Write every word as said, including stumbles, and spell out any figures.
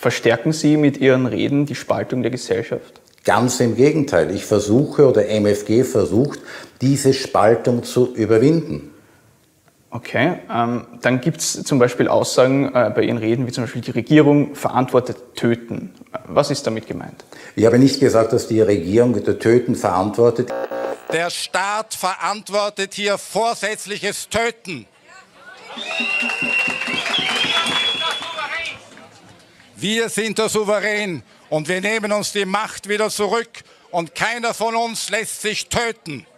verstärken Sie mit Ihren Reden die Spaltung der Gesellschaft? Ganz im Gegenteil. Ich versuche, oder M F G versucht, diese Spaltung zu überwinden. Okay, ähm, dann gibt es zum Beispiel Aussagen äh, bei Ihren Reden, wie zum Beispiel die Regierung verantwortet Töten. Was ist damit gemeint? Ich habe nicht gesagt, dass die Regierung das Töten verantwortet. Der Staat verantwortet hier vorsätzliches Töten. Wir sind der Souverän und wir nehmen uns die Macht wieder zurück und keiner von uns lässt sich töten.